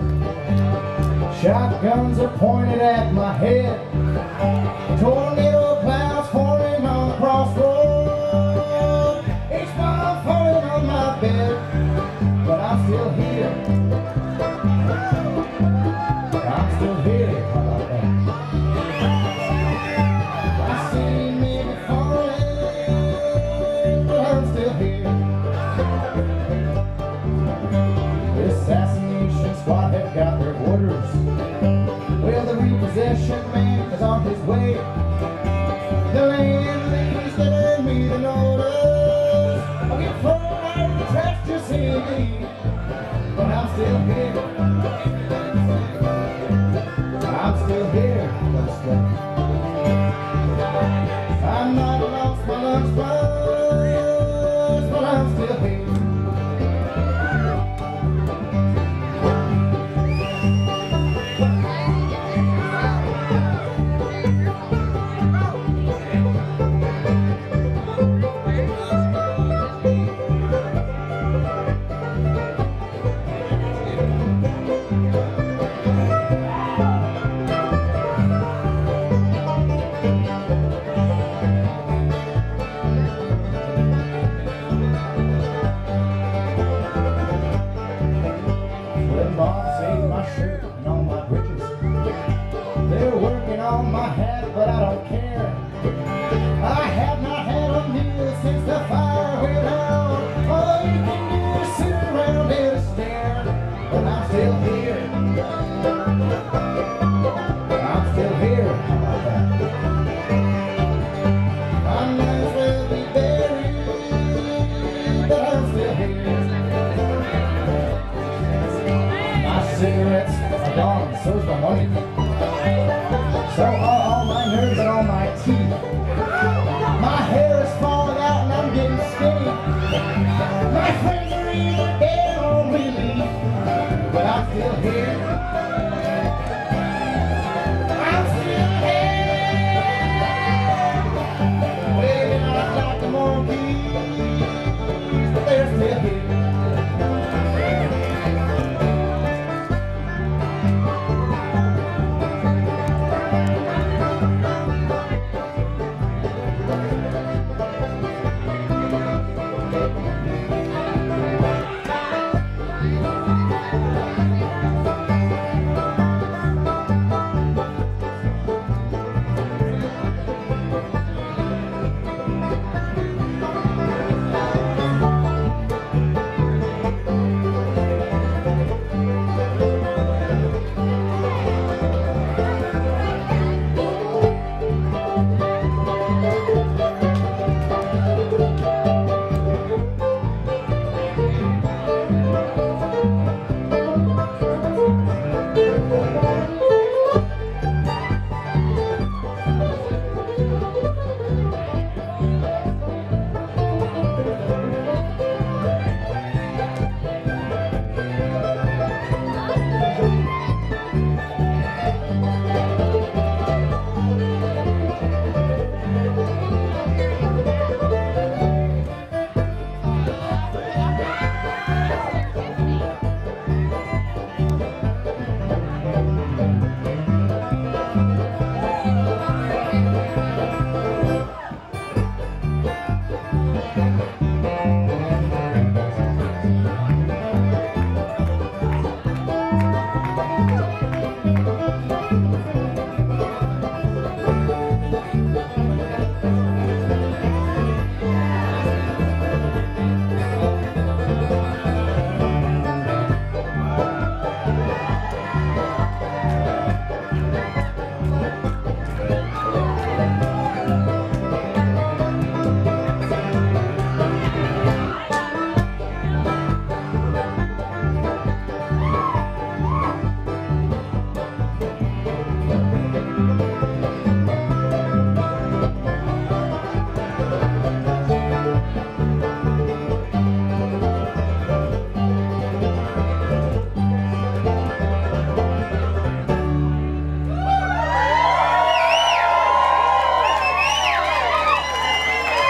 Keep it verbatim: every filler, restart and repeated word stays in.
Shotguns are pointed at my head. Tornado clouds forming on the crossroad. Each bomb falling on my bed, but I'm still here. I'm still here. How about that? I see many falling, but I'm still here. The assassination squad have got their orders. Well, the repossession man is on his way. The landlady's giving me the notice. I'll get thrown out of the trash to see me, but I'm still here. I'm still here. Let's go. I'm not lost my lunchbox, but I'm still here. They're working on my hat, but I don't care. I have not had a meal since the fire went out. All you can do is sit around and stare. But I'm still here. I'm still here. How about that? I might as well be buried, but I'm still here. My cigarettes are gone, so's my money. So are all my nerves and all my teeth.